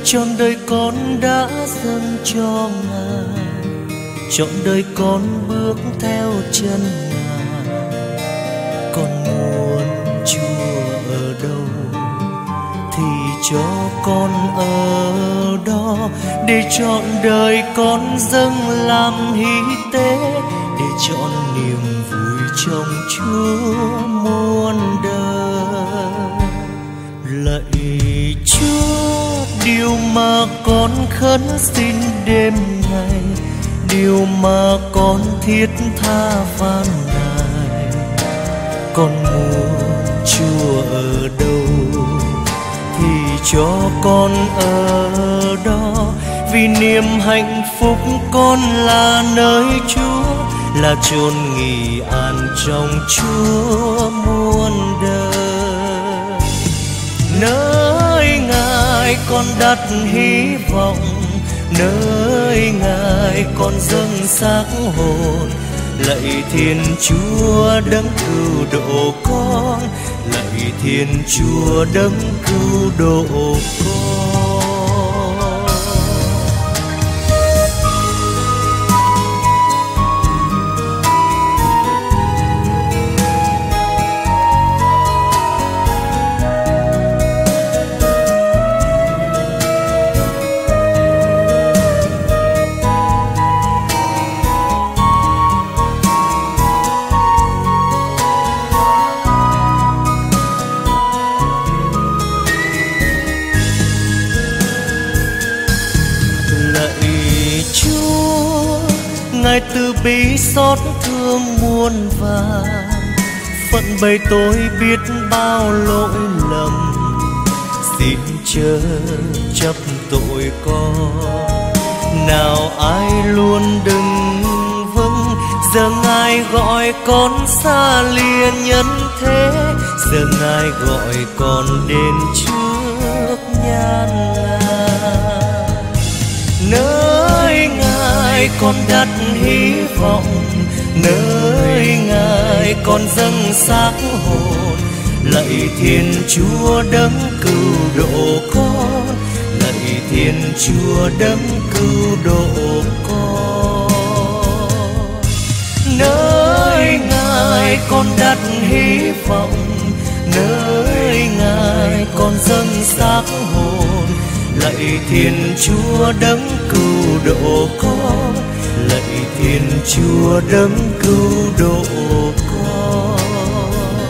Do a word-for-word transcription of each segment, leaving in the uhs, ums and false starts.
Trọn đời con đã dâng cho Ngài, trọn đời con bước theo chân Ngài. Con muốn Chúa ở đâu thì cho con ở đó, để trọn đời con dâng làm hy tế, để trọn niềm vui trong Chúa muôn đời. Lạy Chúa, điều mà con khấn xin đêm ngày, điều mà con thiết tha van nài. Con muốn Chúa ở đâu thì cho con ở đó, vì niềm hạnh phúc con là nơi Chúa, là chốn nghỉ an trong Chúa muôn đời. Nơi Ngài con đặt hy vọng, nơi Ngài con dâng xác hồn. Lạy Thiên Chúa đấng cứu độ con, lạy Thiên Chúa đấng cứu độ con. Ngài từ bi xót thương muôn vàn, phận bầy tôi biết bao lỗi lầm, xin chớ chấp tội con. Nào ai luôn đừng vâng, giờ Ngài gọi con xa lìa nhân thế, giờ Ngài gọi con đến trước nhan Ngài. Nơi Ngài con đặt hy vọng, nơi Ngài con dâng xác hồn. Lạy Thiên Chúa đấng cứu độ con, lạy Thiên Chúa đấng cứu độ con. Nơi Ngài con đặt hy vọng, nơi Ngài con dâng xác hồn. Lạy Thiên Chúa đấng cứu độ con, lạy Thiên Chúa đấng cứu độ con.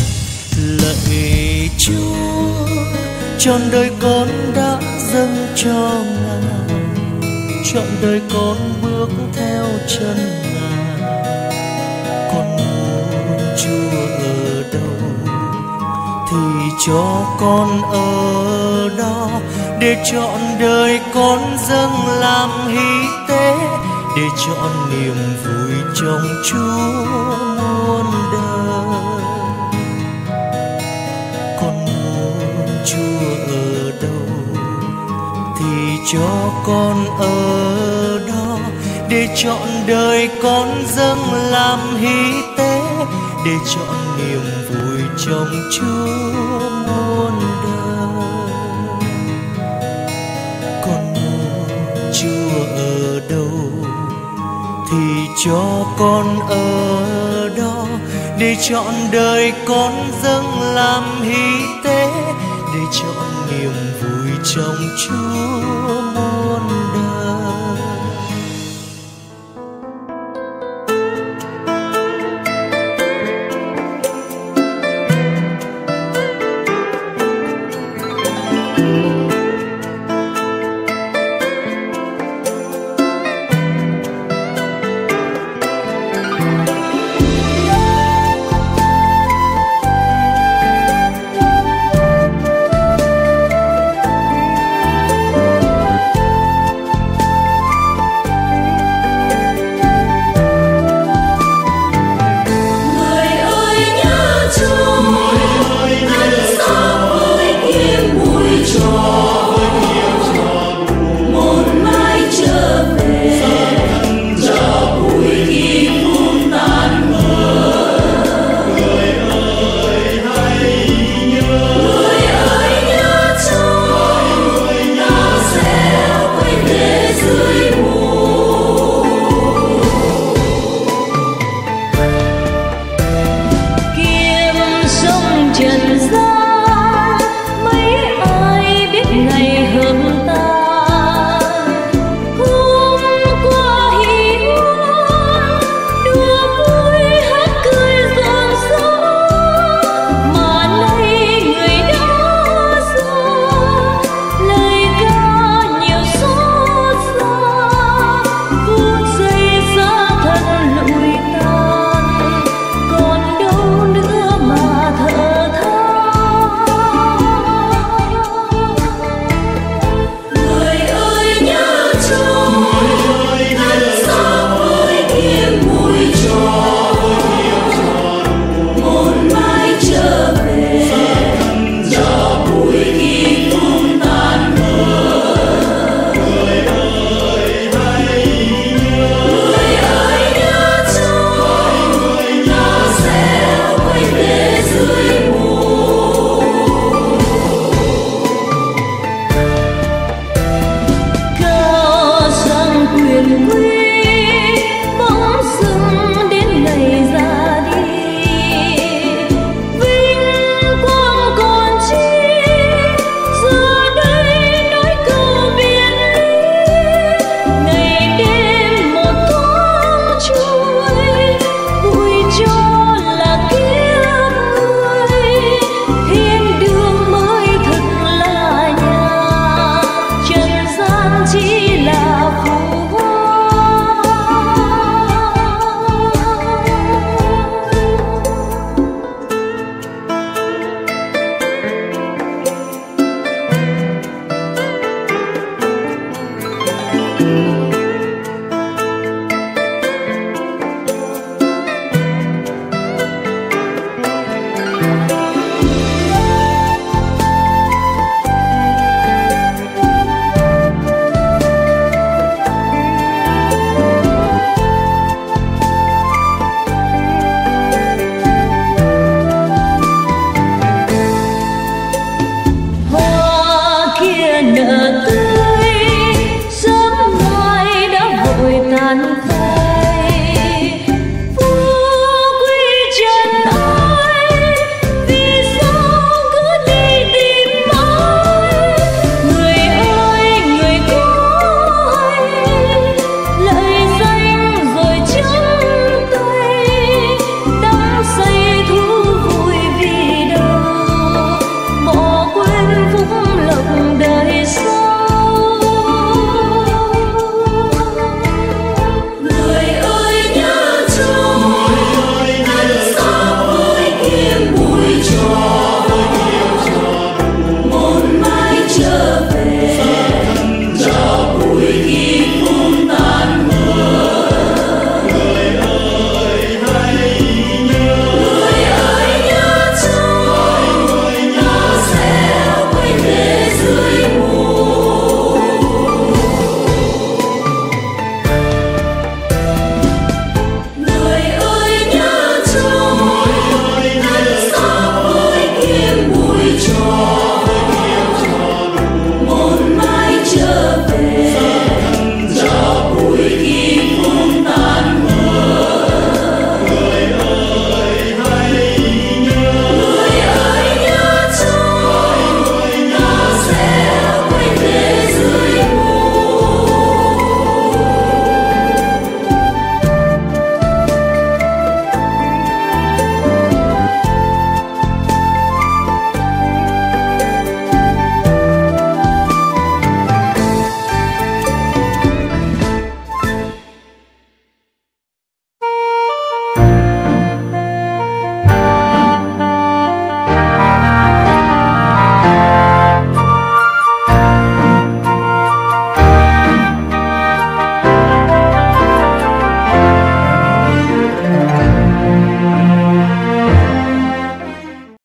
Lạy Chúa, trọn đời con đã dâng cho Ngài, trọn đời con bước theo chân Ngài. Con muốn Chúa ở đâu thì cho con ở đó, để trọn đời con dâng làm hy tế, để trọn niềm vui trong Chúa muôn đời. Con muốn Chúa ở đâu thì cho con ở đó, để trọn đời con dâng làm hy tế, để trọn niềm vui trong Chúa muôn đời. Con muốn Chúa ở đâu thì cho con ở đó, để trọn đời con dâng làm hy tế, để trọn niềm vui trong Chúa